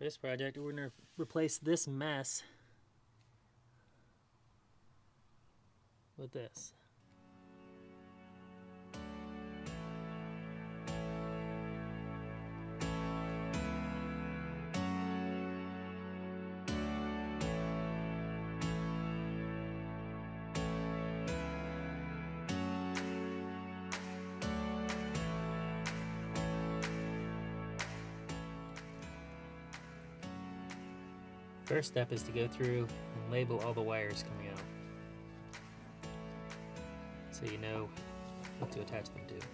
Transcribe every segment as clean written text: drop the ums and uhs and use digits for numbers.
For this project, we're going to replace this mess with this. First step is to go through and label all the wires coming out, so you know what to attach them to.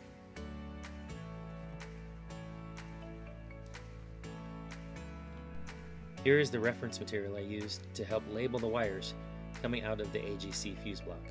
Here is the reference material I used to help label the wires coming out of the AGC fuse block.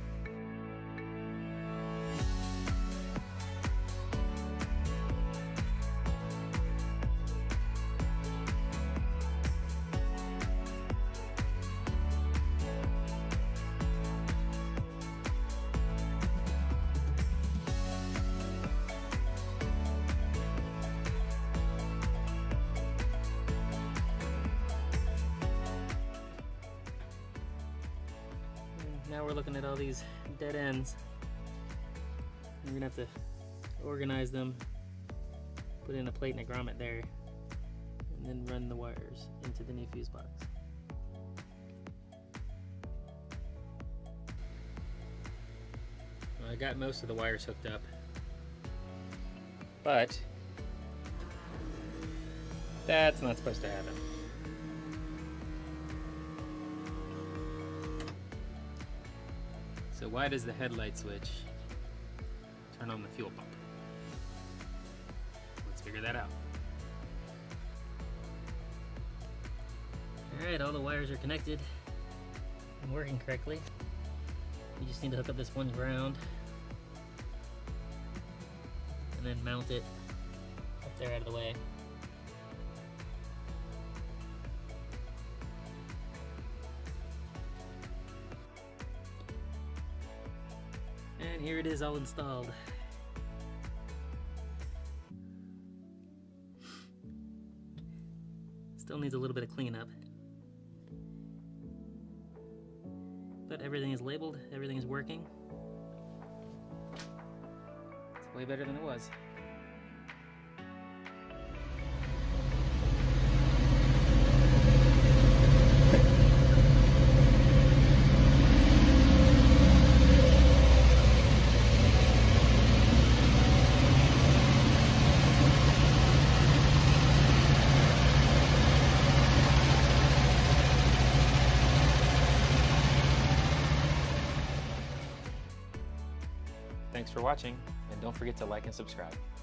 Now we're looking at all these dead ends. We're gonna have to organize them, put in a plate and a grommet there, and then run the wires into the new fuse box. Well, I got most of the wires hooked up, but that's not supposed to happen. So why does the headlight switch turn on the fuel pump? Let's figure that out. Alright, all the wires are connected and working correctly. You just need to hook up this one ground and then mount it up there out of the way. And here it is, all installed. Still needs a little bit of cleanup, but everything is labeled, everything is working. It's way better than it was. Thanks for watching, and don't forget to like and subscribe.